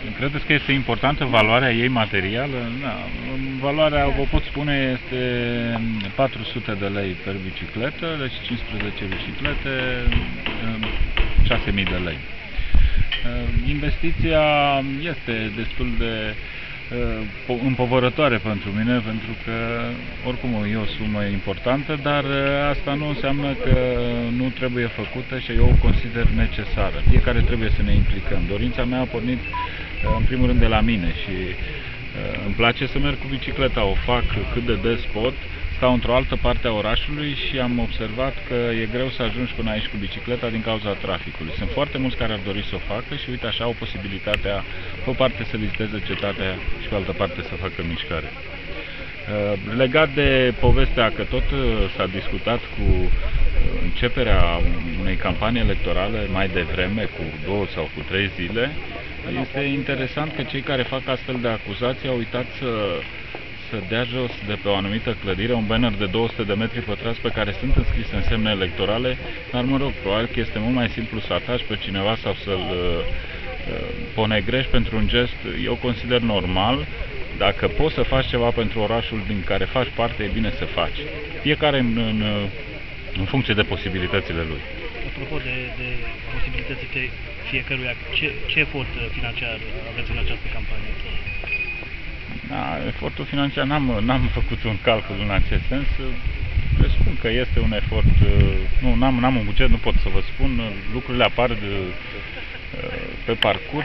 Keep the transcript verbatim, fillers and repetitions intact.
Credeți că este importantă valoarea ei materială? Da. Valoarea, vă pot spune, este patru sute de lei per bicicletă, deci cincisprezece biciclete, șase mii de lei. Investiția este destul de împovărătoare pentru mine, pentru că oricum e o sumă importantă, dar asta nu înseamnă că nu trebuie făcută și eu o consider necesară. Fiecare trebuie să ne implicăm. Dorința mea a pornit în primul rând de la mine și îmi place să merg cu bicicleta, o fac cât de des pot. Stau într-o altă parte a orașului și am observat că e greu să ajungi până aici cu bicicleta din cauza traficului. Sunt foarte mulți care ar dori să o facă și uite așa au posibilitatea pe o parte să viziteze cetatea și pe altă parte să facă mișcare. Legat de povestea că tot s-a discutat cu începerea unei campanii electorale mai devreme, cu două sau cu trei zile, este interesant că cei care fac astfel de acuzații au uitat să să dea jos de pe o anumită clădire un banner de două sute de metri pătrați pe care sunt înscrise însemne electorale, dar mă rog, probabil că este mult mai simplu să ataci pe cineva sau să-l uh, ponegrești pentru un gest, eu consider normal. Dacă poți să faci ceva pentru orașul din care faci parte, e bine să faci. Fiecare în, în, în funcție de posibilitățile lui. Apropo de, de posibilitățile fiecăruia, ce, ce efort financiar aveți în această campanie? Da, efortul financiar, n-am făcut un calcul în acest sens. Presupun că este un efort, nu, n-am un buget, nu pot să vă spun, lucrurile apar de, pe parcurs.